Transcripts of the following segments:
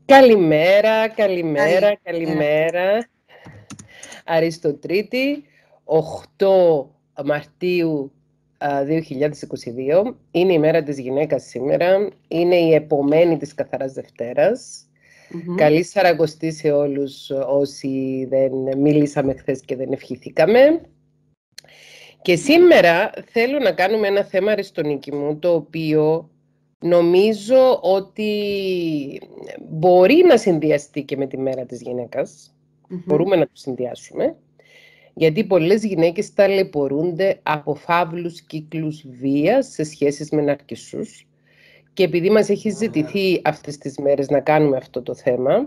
Καλημέρα, καλημέρα, καλημέρα. Αριστοτρίτη, 8 Μαρτίου 2022. Είναι η μέρα της γυναίκας σήμερα. Είναι η επομένη της Καθαράς Δευτέρας. Καλή Σαρακοστή σε όλους όσοι δεν μίλησαμε χθες και δεν ευχηθήκαμε. Και σήμερα θέλω να κάνουμε ένα θέμα, Αριστονίκη μου, το οποίο νομίζω ότι μπορεί να συνδυαστεί και με τη μέρα της γυναίκας. Μπορούμε να το συνδυάσουμε. Γιατί πολλές γυναίκες ταλαιπωρούνται από φαύλους κύκλους βίας σε σχέσεις με ναρκισσούς. Και επειδή μας έχει ζητηθεί αυτές τις μέρες να κάνουμε αυτό το θέμα,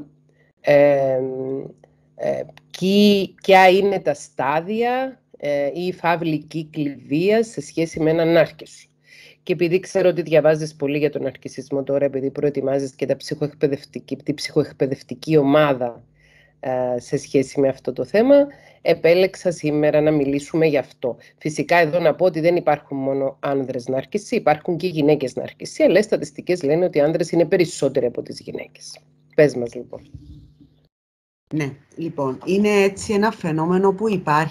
ποια είναι τα στάδια ή φαύλοι κύκλοι βίας σε σχέση με έναν νάρκισσο. Και επειδή ξέρω ότι διαβάζεις πολύ για τον ναρκισσισμό τώρα, επειδή προετοιμάζεις και τη ψυχοεκπαιδευτική ομάδα σε σχέση με αυτό το θέμα, επέλεξα σήμερα να μιλήσουμε γι' αυτό. Φυσικά εδώ να πω ότι δεν υπάρχουν μόνο άνδρες ναρκισσοί, υπάρχουν και γυναίκες ναρκισσοί, αλλά οι στατιστικές λένε ότι οι άνδρες είναι περισσότεροι από τις γυναίκες. Πες μας λοιπόν. Ναι, λοιπόν, είναι έτσι ένα φαινόμενο που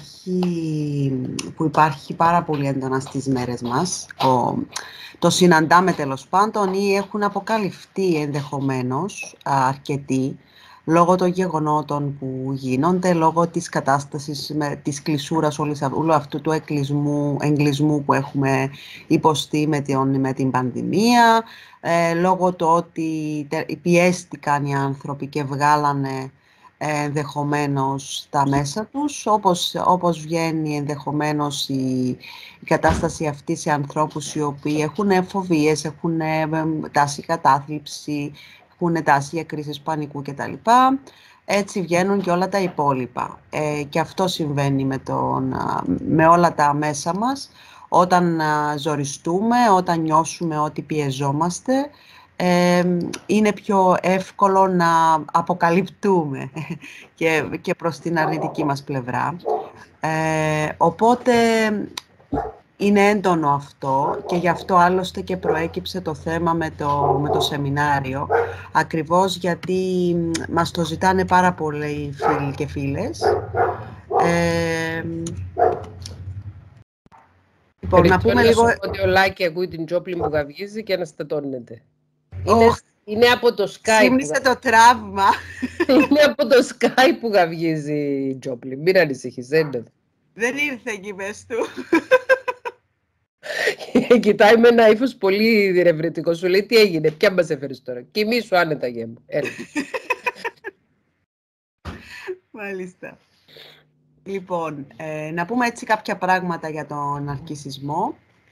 υπάρχει πάρα πολύ έντονα στις μέρες μας. Το συναντάμε τέλος πάντων ή έχουν αποκαλυφθεί ενδεχομένως αρκετοί λόγω των γεγονότων που γίνονται, λόγω της κατάστασης, της κλεισούρας όλου αυτού του εγκλισμού που έχουμε υποστεί με την πανδημία, λόγω του ότι πιέστηκαν οι άνθρωποι και βγάλανε ενδεχομένως τα μέσα τους, όπως βγαίνει ενδεχομένως η κατάσταση αυτή σε ανθρώπους οι οποίοι έχουν φοβίες, έχουν τάση κατάθλιψη, έχουν τάση για κρίσεις πανικού κτλ. Έτσι βγαίνουν και όλα τα υπόλοιπα. Και αυτό συμβαίνει με όλα τα μέσα μας. Όταν ζοριστούμε, όταν νιώσουμε ότι πιεζόμαστε, είναι πιο εύκολο να αποκαλυπτούμε και προς την αρνητική μας πλευρά. Οπότε είναι έντονο αυτό και γι' αυτό άλλωστε και προέκυψε το θέμα με το σεμινάριο, ακριβώς γιατί μας το ζητάνε πάρα πολλοί φίλοι και φίλες. Λοιπόν, να πούμε λίγο ότι ο Λάκη ακούει την Τζόπλιν που γαυγίζει και αναστατώνεται. Είναι από το Skype. Σύμνησε το τραύμα. Είναι από το Skype που γαυγίζει η Τζόπλιν. Μην ανησυχείς, δεν ήρθε εκεί μες του. Κοιτάει με ένα ύφος πολύ διερευνητικό. Σου λέει τι έγινε, ποια μας έφερες τώρα. Κοιμήσου άνετα γέμου. Μάλιστα. Λοιπόν, να πούμε έτσι κάποια πράγματα για τον ναρκισσισμό.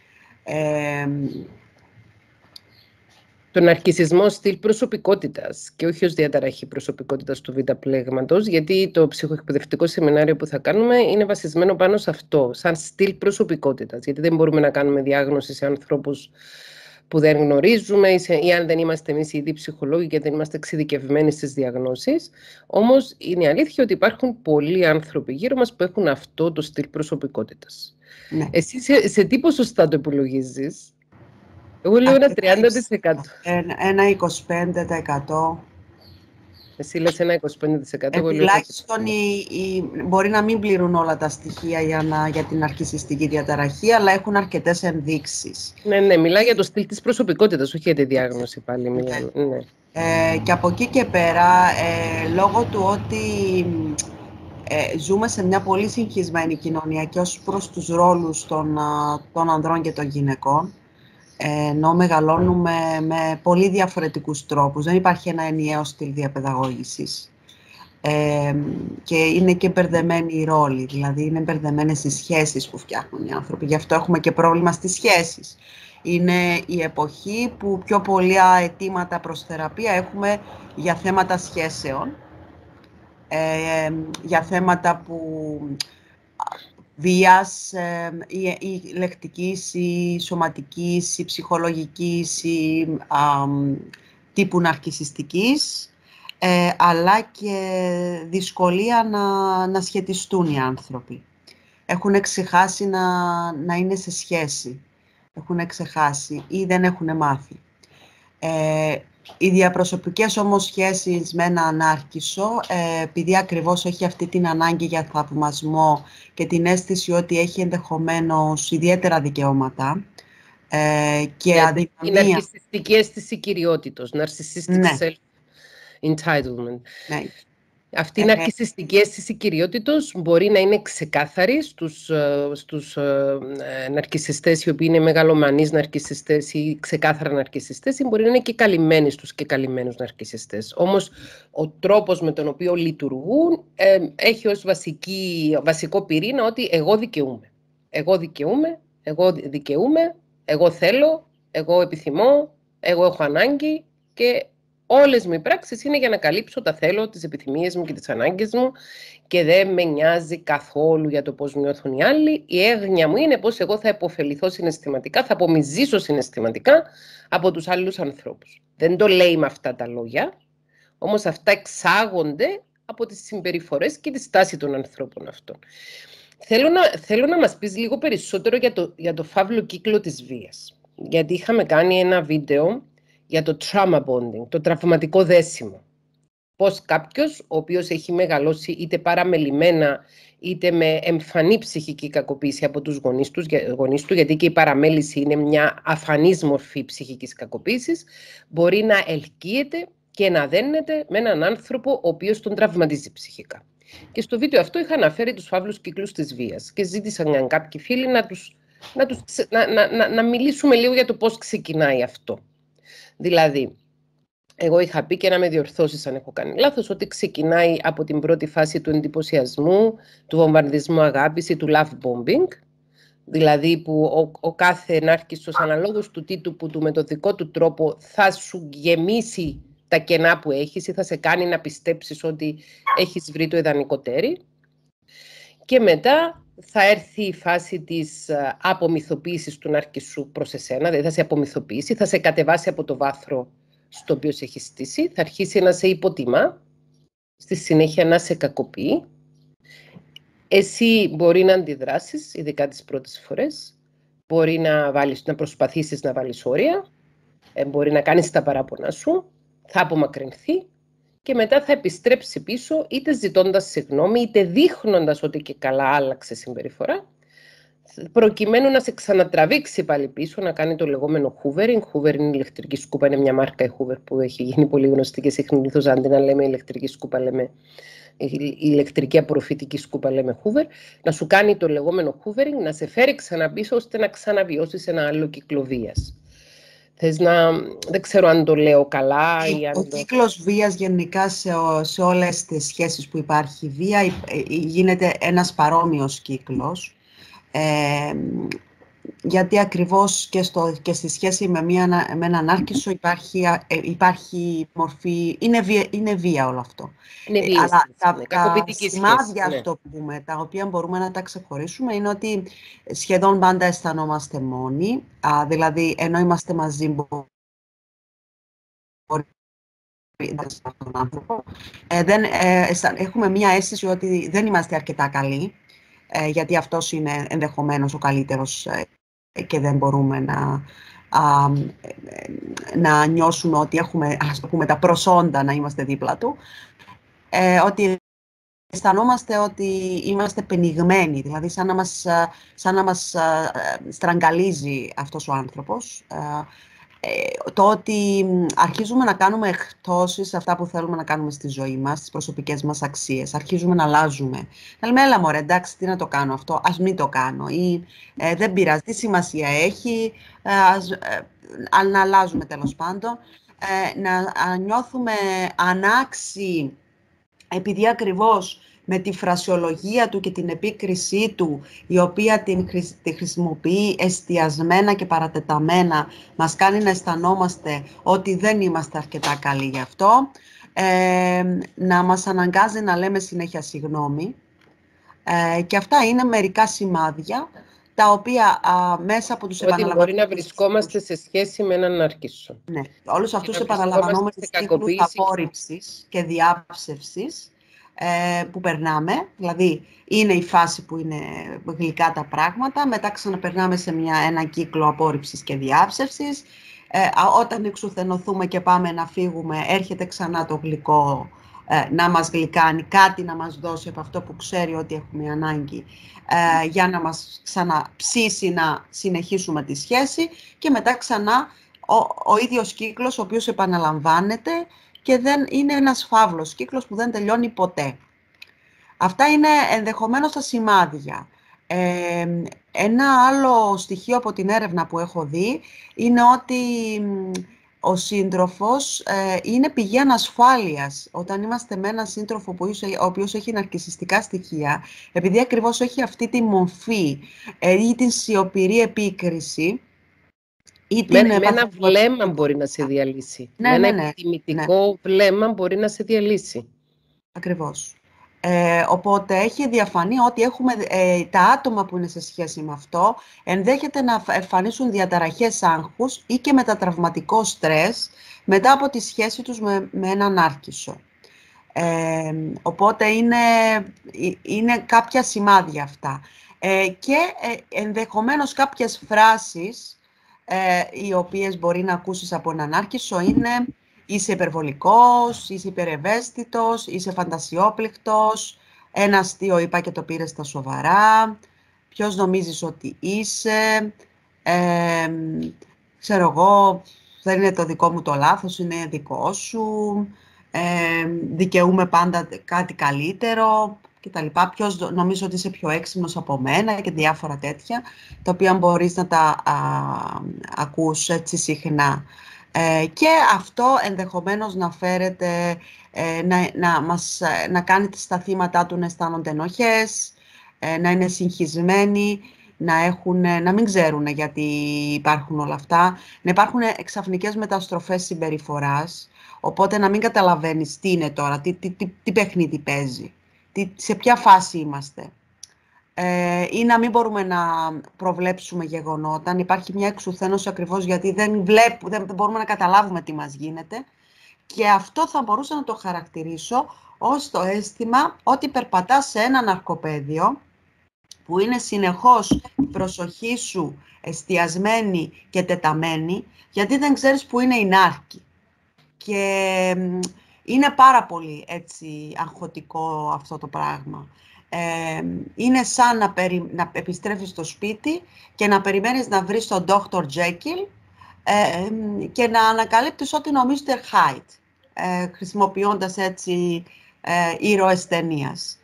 Τον ναρκισσισμό στυλ προσωπικότητας και όχι ως διαταραχή προσωπικότητας του β' πλέγματος, γιατί το ψυχοεκπαιδευτικό σεμινάριο που θα κάνουμε είναι βασισμένο πάνω σε αυτό, σαν στυλ προσωπικότητας, γιατί δεν μπορούμε να κάνουμε διάγνωση σε ανθρώπους που δεν γνωρίζουμε ή αν δεν είμαστε εμείς ήδη ψυχολόγοι και δεν είμαστε εξειδικευμένοι στις διαγνώσεις. Όμως είναι αλήθεια ότι υπάρχουν πολλοί άνθρωποι γύρω μας που έχουν αυτό το στυλ προσωπικότητας. Ναι. Εσύ σε τι ποσοστά το υπολογίζεις? Εγώ λέω ένα 30%. Ένα 25%. Εσύ λες ένα 25%. Τουλάχιστον μπορεί να μην πληρούν όλα τα στοιχεία για την ναρκισσιστική διαταραχή, αλλά έχουν αρκετές ενδείξεις. Ναι, μιλάει για το στυλ της προσωπικότητας, όχι για τη διάγνωση πάλι. Ναι. Και από εκεί και πέρα, λόγω του ότι ζούμε σε μια πολύ συγχυσμένη κοινωνία και ως προς τους ρόλους των ανδρών και των γυναικών, ενώ μεγαλώνουμε με πολύ διαφορετικούς τρόπους. Δεν υπάρχει ένα ενιαίο στυλ διαπαιδαγώγησης. Και είναι και μπερδεμένοι οι ρόλοι, δηλαδή είναι μπερδεμένες οι σχέσεις που φτιάχνουν οι άνθρωποι. Γι' αυτό έχουμε και πρόβλημα στις σχέσεις. Είναι η εποχή που πιο πολλά αιτήματα προς θεραπεία έχουμε για θέματα σχέσεων, για θέματα βίας ή λεκτικής ή σωματικής ή ψυχολογικής ή τύπου ναρκισσιστικής, αλλά και δυσκολία να σχετιστούν οι άνθρωποι. Έχουν ξεχάσει να είναι σε σχέση. Έχουν ξεχάσει ή δεν έχουν μάθει. Οι διαπροσωπικές όμως σχέσεις με έναν ανάρκισσο, επειδή ακριβώς έχει αυτή την ανάγκη για θαυμασμό και την αίσθηση ότι έχει ενδεχομένως ιδιαίτερα δικαιώματα και αδυναμία... Η ναρκισσιστική αίσθηση κυριότητος, narcissistic Ναι. self-entitlement. Ναι. Αυτή η ναρκισσιστική αίσθηση κυριότητος μπορεί να είναι ξεκάθαρη στους ναρκισσιστές οι οποίοι είναι μεγαλομανείς ναρκισσιστές ή ξεκάθαρα ναρκισσιστές, ή μπορεί να είναι και καλυμμένοι στους και καλυμμένους ναρκισσιστές. Όμως ο τρόπος με τον οποίο λειτουργούν έχει ως βασικό πυρήνα ότι εγώ δικαιούμαι. Εγώ δικαιούμαι, εγώ δικαιούμαι, εγώ θέλω, εγώ επιθυμώ, εγώ έχω ανάγκη και όλες μου οι πράξεις είναι για να καλύψω τα θέλω, τις επιθυμίες μου και τις ανάγκες μου και δεν με νοιάζει καθόλου για το πώς νιώθουν οι άλλοι. Η έγνοια μου είναι πώς εγώ θα υποφεληθώ συναισθηματικά, θα απομυζήσω συναισθηματικά από τους άλλους ανθρώπους. Δεν το λέει με αυτά τα λόγια, όμως αυτά εξάγονται από τις συμπεριφορές και τη στάση των ανθρώπων αυτών. Θέλω να μας πεις λίγο περισσότερο για το φαύλο κύκλο της βίας. Γιατί είχαμε κάνει ένα βίντεο για το trauma bonding, το τραυματικό δέσιμο. Πώς κάποιος, ο οποίος έχει μεγαλώσει είτε παραμελημένα, είτε με εμφανή ψυχική κακοποίηση από τους γονείς του, γιατί και η παραμέληση είναι μια αφανής μορφή ψυχικής κακοποίησης, μπορεί να ελκύεται και να δένεται με έναν άνθρωπο ο οποίος τον τραυματίζει ψυχικά. Και στο βίντεο αυτό είχα αναφέρει τους φαύλους κύκλους της βίας και ζήτησαν κάποιοι φίλοι να μιλήσουμε λίγο για το πώς ξεκινάει αυτό. Δηλαδή, εγώ είχα πει και να με διορθώσεις αν έχω κάνει λάθος, ότι ξεκινάει από την πρώτη φάση του εντυπωσιασμού, του βομβαρδισμού αγάπης ή του love bombing, δηλαδή που ο κάθε νάρκισσος αναλόγως του τίτου του με το δικό του τρόπο θα σου γεμίσει τα κενά που έχεις ή θα σε κάνει να πιστέψεις ότι έχεις βρει το ιδανικό τέρι. Και μετά θα έρθει η φάση της απομυθοποίησης του νάρκισσου προς εσένα, δηλαδή θα σε απομυθοποιήσει, θα σε κατεβάσει από το βάθρο στο οποίο σε έχει στήσει, θα αρχίσει να σε υποτιμά, στη συνέχεια να σε κακοποιεί. Εσύ μπορεί να αντιδράσεις, ειδικά τις πρώτες φορές, μπορεί να προσπαθήσεις να βάλεις όρια, μπορεί να κάνεις τα παράπονα σου, θα απομακρυνθεί και μετά θα επιστρέψει πίσω, είτε ζητώντας συγγνώμη, είτε δείχνοντας ότι και καλά άλλαξε συμπεριφορά, προκειμένου να σε ξανατραβήξει πάλι πίσω, να κάνει το λεγόμενο hoovering. Hoovering είναι ηλεκτρική σκούπα, είναι μια μάρκα η Hoover που έχει γίνει πολύ γνωστή και συχνή λίθος, αντί να λέμε ηλεκτρική σκούπα, λέμε η ηλεκτρική απορροφητική σκούπα, λέμε Hoover, να σου κάνει το λεγόμενο hoovering, να σε φέρει ξαναπίσω ώστε να ξαναβιώσεις ένα άλλο κύκλο βίας. Δεν ξέρω αν το λέω καλά. Ο κύκλος βίας γενικά σε όλες τις σχέσεις που υπάρχει βία γίνεται ένας παρόμοιος κύκλος. Γιατί ακριβώς και στη σχέση με έναν ανάρκισσο υπάρχει μορφή, είναι βία όλο αυτό. Είναι βία, αλλά τα σχέση, σημάδια, αυτό που πούμε, τα οποία μπορούμε να τα ξεχωρίσουμε, είναι ότι σχεδόν πάντα αισθανόμαστε μόνοι, δηλαδή ενώ είμαστε μαζί μπορεί τον άνθρωπο, έχουμε μία αίσθηση ότι δεν είμαστε αρκετά καλοί, γιατί αυτός είναι ενδεχομένως ο καλύτερος και δεν μπορούμε να νιώσουμε ότι έχουμε, ας το πούμε, τα προσόντα να είμαστε δίπλα του, ότι αισθανόμαστε ότι είμαστε πενιγμένοι, δηλαδή σαν να μας στραγγαλίζει αυτός ο άνθρωπος. Το ότι αρχίζουμε να κάνουμε εκπτώσεις αυτά που θέλουμε να κάνουμε στη ζωή μας, στις προσωπικές μας αξίες. Αρχίζουμε να αλλάζουμε. Να λέμε, έλα μωρέ, εντάξει, τι να το κάνω αυτό, ας μην το κάνω. Ή δεν πειράζει, τι σημασία έχει, να αλλάζουμε τέλος πάντων. Να νιώθουμε ανάξιοι, επειδή ακριβώς με τη φρασιολογία του και την επίκρισή του, η οποία τη χρησιμοποιεί εστιασμένα και παρατεταμένα, μας κάνει να αισθανόμαστε ότι δεν είμαστε αρκετά καλοί γι' αυτό, να μας αναγκάζει να λέμε συνέχεια συγγνώμη. Και αυτά είναι μερικά σημάδια, τα οποία μέσα από τους επαναλαμβανόμενους... Ότι μπορεί να βρισκόμαστε σε σχέση με έναν ναρκισσό. Ναι, όλους αυτούς επαναλαμβανόμενους κύκλους απόρριψης και διάψευσης, που περνάμε, δηλαδή είναι η φάση που είναι γλυκά τα πράγματα, μετά ξαναπερνάμε σε ένα κύκλο απόρριψης και διάψευσης, Όταν εξουθενωθούμε και πάμε να φύγουμε, έρχεται ξανά το γλυκό να μας γλυκάνει, κάτι να μας δώσει από αυτό που ξέρει ότι έχουμε ανάγκη, για να μας ξαναψήσει να συνεχίσουμε τη σχέση, και μετά ξανά ο ίδιος κύκλος, ο οποίος επαναλαμβάνεται και δεν είναι ένας φαύλος κύκλος που δεν τελειώνει ποτέ. Αυτά είναι ενδεχομένως τα σημάδια. Ένα άλλο στοιχείο από την έρευνα που έχω δει είναι ότι ο σύντροφος είναι πηγή ανασφάλειας. Όταν είμαστε με έναν σύντροφο ο οποίος έχει ναρκισσιστικά στοιχεία, επειδή ακριβώς έχει αυτή τη μορφή ή την σιωπηρή επίκριση, με ένα βλέμμα μπορεί να σε διαλύσει. Ναι, με ένα επιτιμητικό βλέμμα μπορεί να σε διαλύσει. Ακριβώς. Οπότε έχει διαφανεί ότι τα άτομα που είναι σε σχέση με αυτό ενδέχεται να εμφανίσουν διαταραχές άγχους ή και μετατραυματικό στρες μετά από τη σχέση τους με έναν νάρκισσο. Οπότε είναι κάποια σημάδια αυτά. Και ενδεχομένως κάποιες φράσεις οι οποίες μπορεί να ακούσεις από έναν νάρκισσο είναι: είσαι υπερβολικός, είσαι υπερευαίσθητος, είσαι φαντασιόπληκτος, ένα αστείο είπα και το πήρες στα σοβαρά, ποιος νομίζεις ότι είσαι, ξέρω εγώ, δεν είναι το δικό μου το λάθος, είναι δικό σου, δικαιούμαι πάντα κάτι καλύτερο κτλ. Ποιος νομίζω ότι είσαι πιο έξυπνος από μένα και διάφορα τέτοια, τα οποία μπορείς να τα ακούς έτσι συχνά. Και αυτό ενδεχομένως να φέρεται, να κάνει τα θύματα του να αισθάνονται ενοχές, να είναι συγχυσμένοι, να μην ξέρουν γιατί υπάρχουν όλα αυτά, να υπάρχουν ξαφνικές μεταστροφές συμπεριφοράς, οπότε να μην καταλαβαίνεις τι είναι τώρα, τι παιχνίδι παίζει, σε ποια φάση είμαστε. Ή να μην μπορούμε να προβλέψουμε γεγονότα, υπάρχει μια εξουθένωση ακριβώς γιατί δεν μπορούμε να καταλάβουμε τι μας γίνεται, και αυτό θα μπορούσα να το χαρακτηρίσω ως το αίσθημα ότι περπατάς σε ένα ναρκοπαίδιο που είναι συνεχώς η προσοχή σου εστιασμένη και τεταμένη, γιατί δεν ξέρεις που είναι η νάρκη. Και είναι πάρα πολύ έτσι αγχωτικό αυτό το πράγμα. Είναι σαν να επιστρέφεις στο σπίτι και να περιμένεις να βρεις τον Dr. Jekyll και να ανακαλύπτεις ότι νομίζεις Mr. Hyde, χρησιμοποιώντας έτσι ήρωες ταινίας.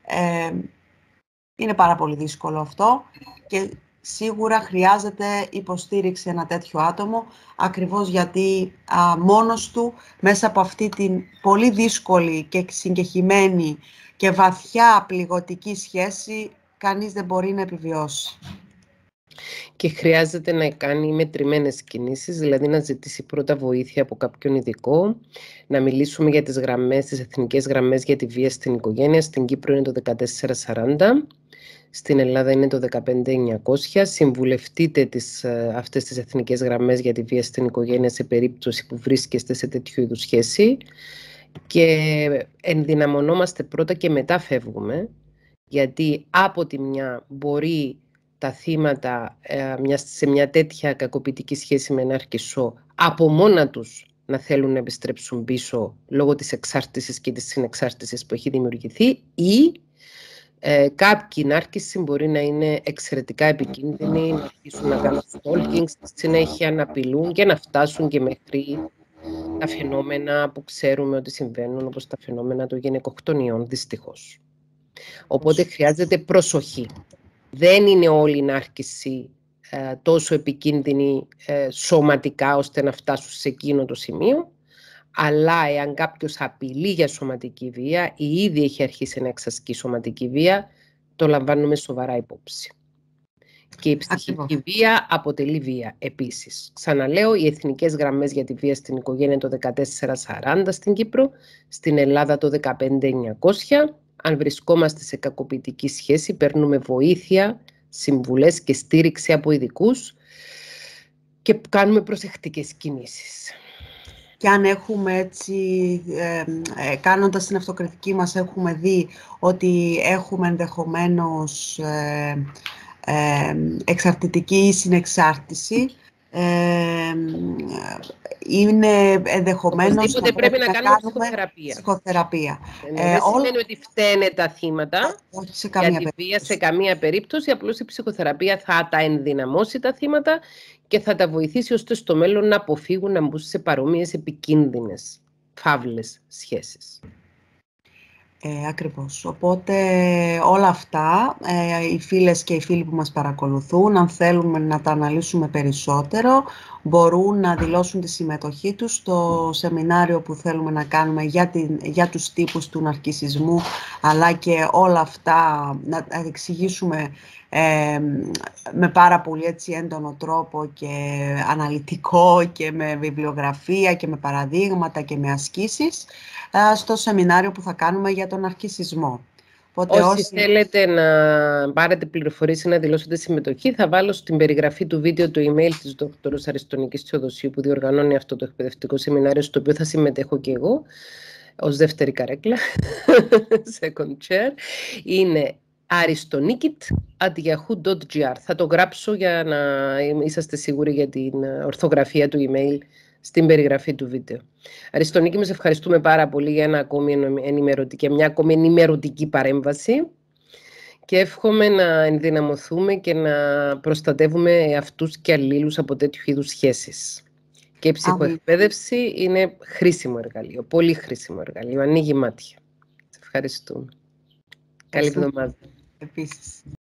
Είναι πάρα πολύ δύσκολο αυτό και σίγουρα χρειάζεται υποστήριξη ένα τέτοιο άτομο, ακριβώς γιατί μόνος του, μέσα από αυτή την πολύ δύσκολη και συγκεχημένη και βαθιά πληγωτική σχέση, κανείς δεν μπορεί να επιβιώσει. Και χρειάζεται να κάνει μετρημένες κινήσεις, δηλαδή να ζητήσει πρώτα βοήθεια από κάποιον ειδικό, να μιλήσουμε για τις γραμμές, τις εθνικές γραμμές για τη βία στην οικογένεια. Στην Κύπρο είναι το 1440, στην Ελλάδα είναι το 15900. Συμβουλευτείτε αυτές τις εθνικές γραμμές για τη βία στην οικογένεια σε περίπτωση που βρίσκεστε σε τέτοιου είδους σχέση, και ενδυναμωνόμαστε πρώτα και μετά φεύγουμε, γιατί από τη μια μπορεί τα θύματα σε μια τέτοια κακοποιητική σχέση με νάρκισσο από μόνα τους να θέλουν να επιστρέψουν πίσω λόγω της εξάρτησης και της συνεξάρτησης που έχει δημιουργηθεί, ή κάποιοι νάρκισσοι μπορεί να είναι εξαιρετικά επικίνδυνοι, να αρχίσουν να κάνουν stalking, στη συνέχεια να απειλούν και να φτάσουν και μέχρι τα φαινόμενα που ξέρουμε ότι συμβαίνουν, όπως τα φαινόμενα των γυναικοκτονιών, δυστυχώς. Οπότε χρειάζεται προσοχή. Δεν είναι όλοι οι νάρκισσοι τόσο επικίνδυνοι σωματικά ώστε να φτάσουν σε εκείνο το σημείο, αλλά εάν κάποιος απειλεί για σωματική βία ή ήδη έχει αρχίσει να εξασκεί σωματική βία, το λαμβάνουμε σοβαρά υπόψη. Και η ψυχική βία αποτελεί βία επίσης. Ξαναλέω, οι εθνικές γραμμές για τη βία στην οικογένεια το 1440 στην Κύπρο, στην Ελλάδα το 15900. Αν βρισκόμαστε σε κακοποιητική σχέση, παίρνουμε βοήθεια, συμβουλές και στήριξη από ειδικούς και κάνουμε προσεκτικές κινήσεις. Και αν έχουμε έτσι, κάνοντας την αυτοκριτική μας, έχουμε δει ότι έχουμε ενδεχομένως εξαρτητική ή συνεξάρτηση, Είναι ενδεχομένως οπωσδήποτε πρέπει να κάνουμε ψυχοθεραπεία. Δεν σημαίνει ότι φταίνε τα θύματα για τη βία σε καμία περίπτωση, απλώς η ψυχοθεραπεία θα τα ενδυναμώσει τα θύματα και θα τα βοηθήσει ώστε στο μέλλον να αποφύγουν να μπουν σε παρόμοιες επικίνδυνες, φαύλες σχέσεις. Ακριβώς. Οπότε όλα αυτά, οι φίλες και οι φίλοι που μας παρακολουθούν, αν θέλουμε να τα αναλύσουμε περισσότερο, μπορούν να δηλώσουν τη συμμετοχή τους στο σεμινάριο που θέλουμε να κάνουμε για τους τύπους του ναρκισσισμού, αλλά και όλα αυτά να εξηγήσουμε με πάρα πολύ έντονο τρόπο και αναλυτικό και με βιβλιογραφία και με παραδείγματα και με ασκήσεις στο σεμινάριο που θα κάνουμε για τον ναρκισσισμό. Όσοι θέλετε να πάρετε πληροφορίες ή να δηλώσετε συμμετοχή, θα βάλω στην περιγραφή του βίντεο το email της Δ. Αριστονικής Θεοδοσίου που διοργανώνει αυτό το εκπαιδευτικό σεμινάριο, στο οποίο θα συμμετέχω και εγώ ως δεύτερη καρέκλα, second chair. Είναι aristoniki@yahoo.gr. Θα το γράψω για να είσαστε σίγουροι για την ορθογραφία του email στην περιγραφή του βίντεο. Αριστονίκη, μας ευχαριστούμε πάρα πολύ για μια ακόμη ενημερωτική παρέμβαση και εύχομαι να ενδυναμωθούμε και να προστατεύουμε εαυτούς και αλλήλους από τέτοιου είδους σχέσεις. Και η ψυχοεκπαίδευση είναι χρήσιμο εργαλείο, πολύ χρήσιμο εργαλείο, ανοίγει μάτια. Σας ευχαριστούμε. Καλή εβδομάδα. Επίσης.